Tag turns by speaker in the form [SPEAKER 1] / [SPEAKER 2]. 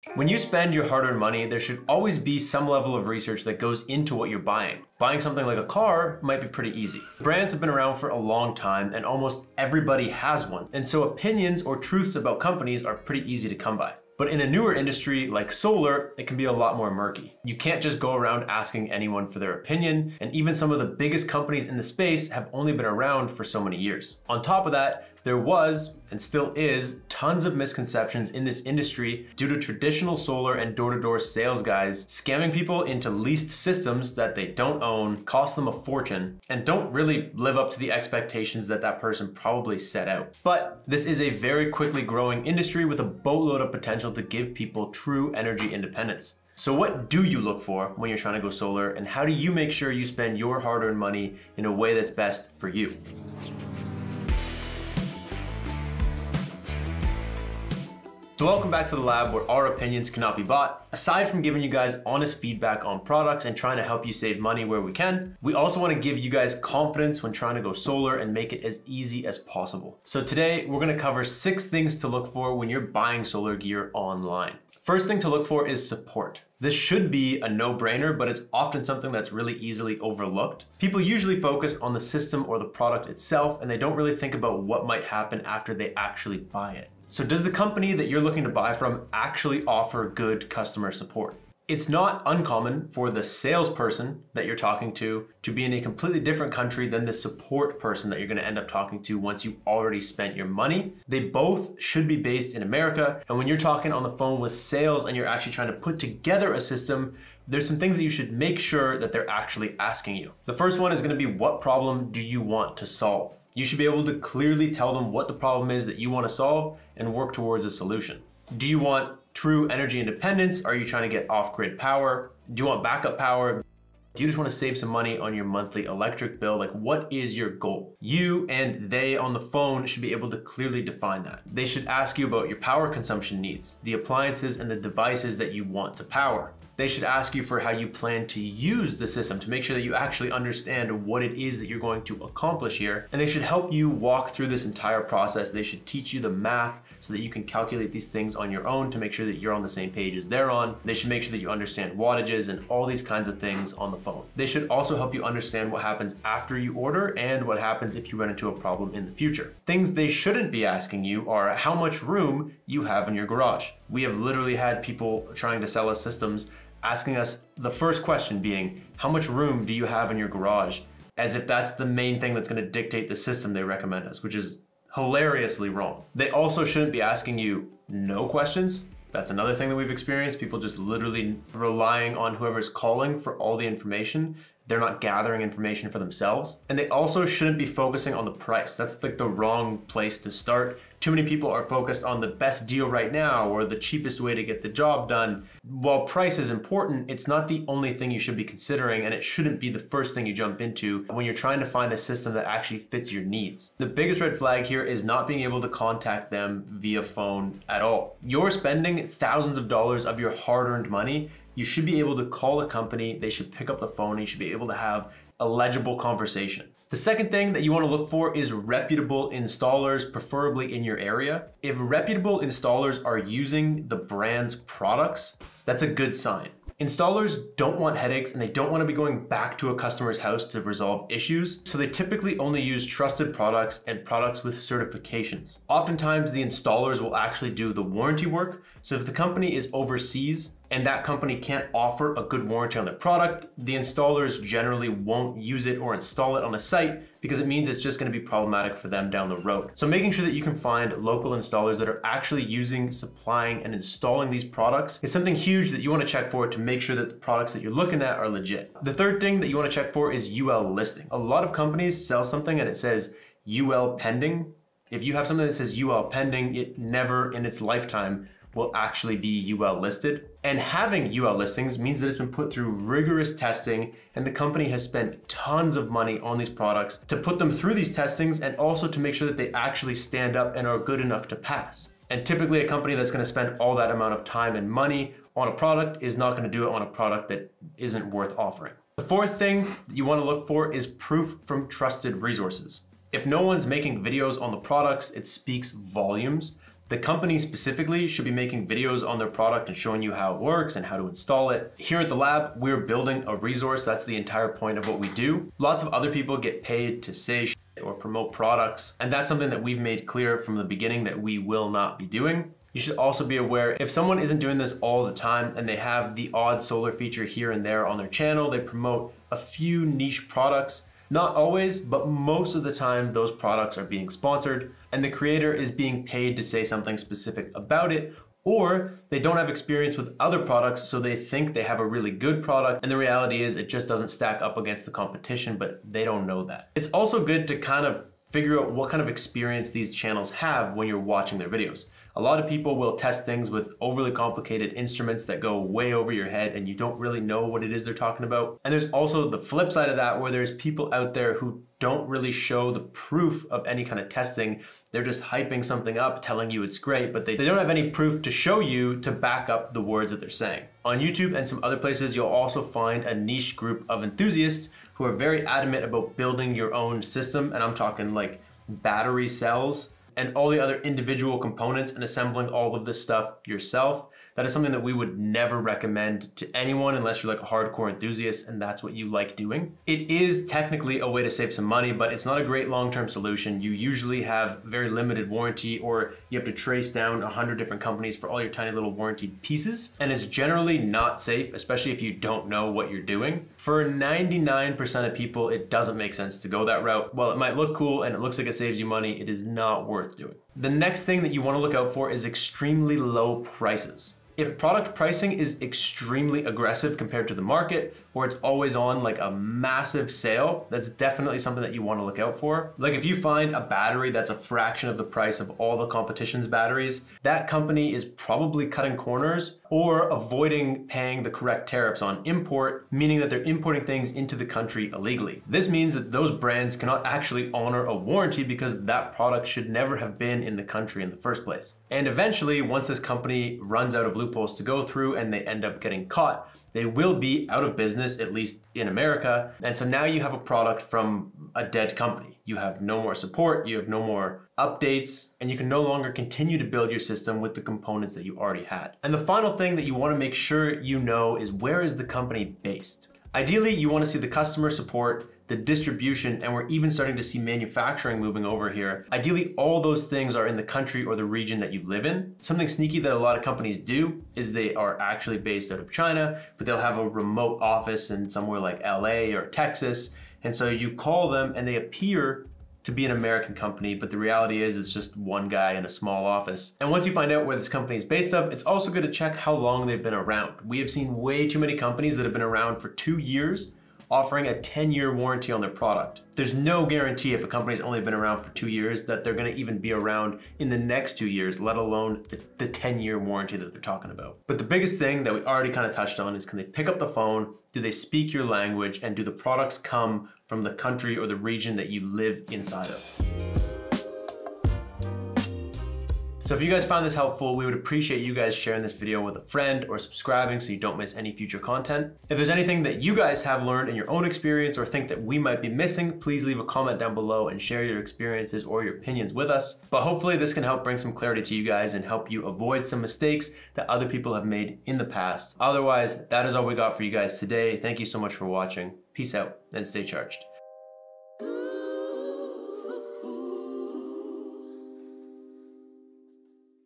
[SPEAKER 1] When you spend your hard-earned money, there should always be some level of research that goes into what you're buying. Buying something like a car might be pretty easy. Brands have been around for a long time and almost everybody has one. And so opinions or truths about companies are pretty easy to come by. But in a newer industry like solar, it can be a lot more murky. You can't just go around asking anyone for their opinion, and even some of the biggest companies in the space have only been around for so many years. On top of that, there was, and still is, tons of misconceptions in this industry due to traditional solar and door-to-door sales guys scamming people into leased systems that they don't own, cost them a fortune, and don't really live up to the expectations that that person probably set out. But this is a very quickly growing industry with a boatload of potential to give people true energy independence. So what do you look for when you're trying to go solar, and how do you make sure you spend your hard-earned money in a way that's best for you? So welcome back to the lab where our opinions cannot be bought. Aside from giving you guys honest feedback on products and trying to help you save money where we can, we also want to give you guys confidence when trying to go solar and make it as easy as possible. So today we're going to cover 6 things to look for when you're buying solar gear online. First thing to look for is support. This should be a no-brainer, but it's often something that's really easily overlooked. People usually focus on the system or the product itself, and they don't really think about what might happen after they actually buy it. So does the company that you're looking to buy from actually offer good customer support? It's not uncommon for the salesperson that you're talking to be in a completely different country than the support person that you're gonna end up talking to once you've already spent your money. They both should be based in America. And when you're talking on the phone with sales and you're actually trying to put together a system, there's some things that you should make sure that they're actually asking you. The first one is gonna be, what problem do you want to solve? You should be able to clearly tell them what the problem is that you want to solve and work towards a solution. Do you want true energy independence? Are you trying to get off-grid power? Do you want backup power? Do you just want to save some money on your monthly electric bill? Like, what is your goal? You and they on the phone should be able to clearly define that. They should ask you about your power consumption needs, the appliances and the devices that you want to power. They should ask you for how you plan to use the system to make sure that you actually understand what it is that you're going to accomplish here. And they should help you walk through this entire process. They should teach you the math so that you can calculate these things on your own to make sure that you're on the same page as they're on. They should make sure that you understand wattages and all these kinds of things on the phone. They should also help you understand what happens after you order and what happens if you run into a problem in the future. Things they shouldn't be asking you are how much room you have in your garage. We have literally had people trying to sell us systems asking us the first question being, how much room do you have in your garage? As if that's the main thing that's going to dictate the system they recommend us, which is hilariously wrong. They also shouldn't be asking you no questions. That's another thing that we've experienced. People just literally relying on whoever's calling for all the information. They're not gathering information for themselves. And they also shouldn't be focusing on the price. That's like the wrong place to start. Too many people are focused on the best deal right now or the cheapest way to get the job done. While price is important, it's not the only thing you should be considering, and it shouldn't be the first thing you jump into when you're trying to find a system that actually fits your needs. The biggest red flag here is not being able to contact them via phone at all. You're spending thousands of dollars of your hard-earned money. You should be able to call a company, they should pick up the phone, and you should be able to have a legible conversation. The second thing that you want to look for is reputable installers, preferably in your area. If reputable installers are using the brand's products, that's a good sign. Installers don't want headaches and they don't want to be going back to a customer's house to resolve issues, so they typically only use trusted products and products with certifications. Oftentimes the installers will actually do the warranty work, so if the company is overseas and that company can't offer a good warranty on their product, the installers generally won't use it or install it on a site because it means it's just going to be problematic for them down the road. So making sure that you can find local installers that are actually using, supplying, and installing these products is something huge that you want to check for to make sure that the products that you're looking at are legit. The third thing that you want to check for is UL listing. A lot of companies sell something and it says UL pending. If you have something that says UL pending, it never in its lifetime will actually be UL listed. And having UL listings means that it's been put through rigorous testing and the company has spent tons of money on these products to put them through these testings and also to make sure that they actually stand up and are good enough to pass. And typically a company that's going to spend all that amount of time and money on a product is not going to do it on a product that isn't worth offering. The fourth thing you want to look for is proof from trusted resources. If no one's making videos on the products, it speaks volumes. The company specifically should be making videos on their product and showing you how it works and how to install it. Here at the lab, we're building a resource. That's the entire point of what we do. Lots of other people get paid to say shit or promote products, and that's something that we've made clear from the beginning that we will not be doing. You should also be aware if someone isn't doing this all the time and they have the odd solar feature here and there on their channel, they promote a few niche products. Not always, but most of the time those products are being sponsored and the creator is being paid to say something specific about it, or they don't have experience with other products, so they think they have a really good product, and the reality is it just doesn't stack up against the competition, but they don't know that. It's also good to kind of figure out what kind of experience these channels have when you're watching their videos. A lot of people will test things with overly complicated instruments that go way over your head and you don't really know what it is they're talking about. And there's also the flip side of that, where there's people out there who don't really show the proof of any kind of testing. They're just hyping something up, telling you it's great, but they don't have any proof to show you to back up the words that they're saying. On YouTube and some other places, you'll also find a niche group of enthusiasts who are very adamant about building your own system. And I'm talking like battery cells and all the other individual components and assembling all of this stuff yourself. That is something that we would never recommend to anyone unless you're like a hardcore enthusiast and that's what you like doing. It is technically a way to save some money, but it's not a great long-term solution. You usually have very limited warranty, or you have to trace down 100 different companies for all your tiny little warranted pieces. And it's generally not safe, especially if you don't know what you're doing. For 99% of people, it doesn't make sense to go that route. While it might look cool and it looks like it saves you money, it is not worth doing. The next thing that you want to look out for is extremely low prices. If product pricing is extremely aggressive compared to the market, or it's always on like a massive sale, that's definitely something that you want to look out for. Like if you find a battery that's a fraction of the price of all the competition's batteries, that company is probably cutting corners or avoiding paying the correct tariffs on import, meaning that they're importing things into the country illegally. This means that those brands cannot actually honor a warranty because that product should never have been in the country in the first place. And eventually, once this company runs out of loopholes to go through and they end up getting caught, they will be out of business, at least in America. And so now you have a product from a dead company. You have no more support, you have no more updates, and you can no longer continue to build your system with the components that you already had. And the final thing that you want to make sure you know is, where is the company based? Ideally, you want to see the customer support, the distribution, and we're even starting to see manufacturing moving over here. Ideally, all those things are in the country or the region that you live in. Something sneaky that a lot of companies do is they are actually based out of China, but they'll have a remote office in somewhere like LA or Texas. And so you call them and they appear to be an American company, but the reality is it's just one guy in a small office. And once you find out where this company is based up, it's also good to check how long they've been around. We have seen way too many companies that have been around for 2 years offering a 10-year warranty on their product. There's no guarantee if a company's only been around for 2 years that they're gonna even be around in the next 2 years, let alone the 10-year warranty that they're talking about. But the biggest thing that we already kind of touched on is, can they pick up the phone? Do they speak your language? And do the products come from the country or the region that you live inside of? So if you guys found this helpful, we would appreciate you guys sharing this video with a friend or subscribing so you don't miss any future content. If there's anything that you guys have learned in your own experience or think that we might be missing, please leave a comment down below and share your experiences or your opinions with us. But hopefully this can help bring some clarity to you guys and help you avoid some mistakes that other people have made in the past. Otherwise, that is all we got for you guys today. Thank you so much for watching. Peace out and stay charged.